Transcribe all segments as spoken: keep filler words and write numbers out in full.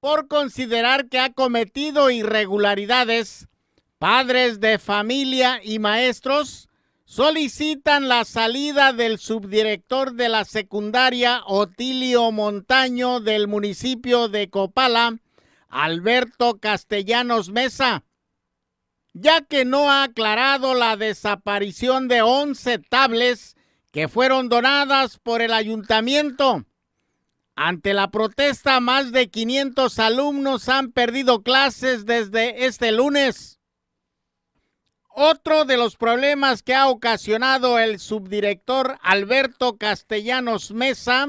por considerar que ha cometido irregularidades, padres de familia y maestros solicitan la salida del subdirector de la secundaria Otilio Montaño del municipio de Copala, Alberto Castellanos Mesa, ya que no ha aclarado la desaparición de once tablets que fueron donadas por el ayuntamiento. Ante la protesta, más de quinientos alumnos han perdido clases desde este lunes. Otro de los problemas que ha ocasionado el subdirector Alberto Castellanos Mesa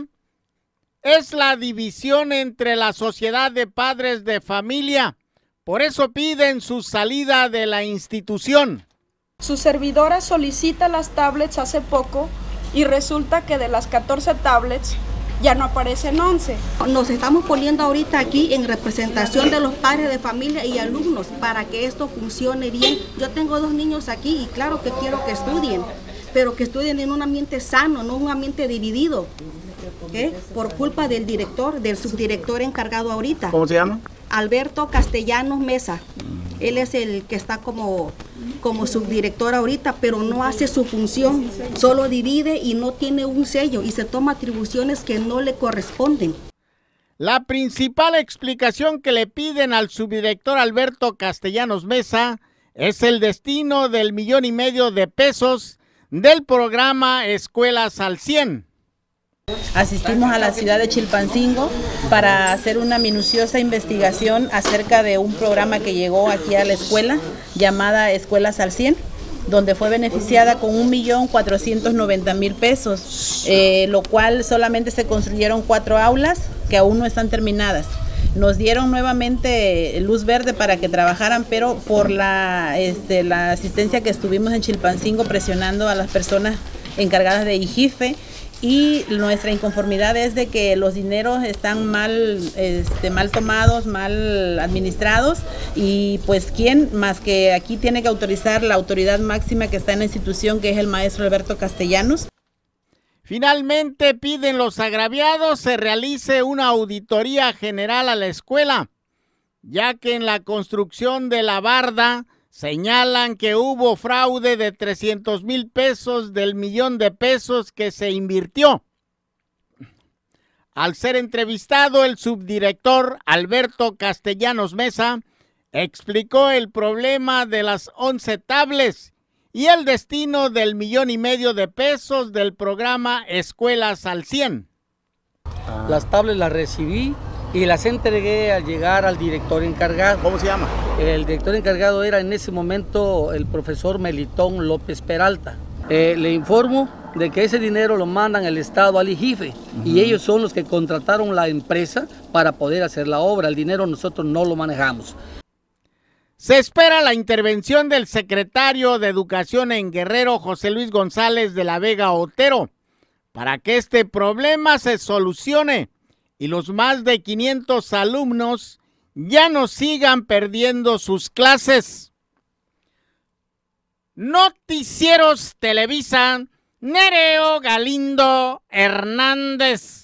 es la división entre la sociedad de padres de familia. Por eso piden su salida de la institución. Su servidora solicita las tablets hace poco y resulta que de las catorce tablets ya no aparecen once. Nos estamos poniendo ahorita aquí en representación de los padres de familia y alumnos para que esto funcione bien. Yo tengo dos niños aquí y claro que quiero que estudien, pero que estudien en un ambiente sano, no un ambiente dividido, ¿eh? Por culpa del director, del subdirector encargado ahorita. ¿Cómo se llama? Alberto Castellanos Mesa. Él es el que está como, como subdirector ahorita, pero no hace su función, solo divide y no tiene un sello y se toma atribuciones que no le corresponden. La principal explicación que le piden al subdirector Alberto Castellanos Mesa es el destino del millón y medio de pesos del programa Escuelas al cien. Asistimos a la ciudad de Chilpancingo para hacer una minuciosa investigación acerca de un programa que llegó aquí a la escuela llamada Escuelas al cien, donde fue beneficiada con un millón cuatrocientos noventa mil pesos, eh, lo cual solamente se construyeron cuatro aulas que aún no están terminadas. Nos dieron nuevamente luz verde para que trabajaran, pero por la, este, la asistencia que estuvimos en Chilpancingo presionando a las personas encargadas de I G I F E, y nuestra inconformidad es de que los dineros están mal, este, mal tomados, mal administrados, y pues quién más que aquí tiene que autorizar la autoridad máxima que está en la institución, que es el maestro Alberto Castellanos. Finalmente piden los agraviados se realice una auditoría general a la escuela, ya que en la construcción de la barda señalan que hubo fraude de trescientos mil pesos del millón de pesos que se invirtió. Al ser entrevistado, el subdirector Alberto Castellanos Mesa explicó el problema de las once tablets y el destino del millón y medio de pesos del programa Escuelas al cien. Las tablets las recibí y las entregué al llegar al director encargado. ¿Cómo se llama? El director encargado era en ese momento el profesor Melitón López Peralta. Eh, le informo de que ese dinero lo mandan el Estado al I G I F E, uh-huh. Y ellos son los que contrataron la empresa para poder hacer la obra. El dinero nosotros no lo manejamos. Se espera la intervención del secretario de Educación en Guerrero, José Luis González de la Vega Otero, para que este problema se solucione y los más de quinientos alumnos ya no sigan perdiendo sus clases. Noticieros Televisa, Nereo Galindo Hernández.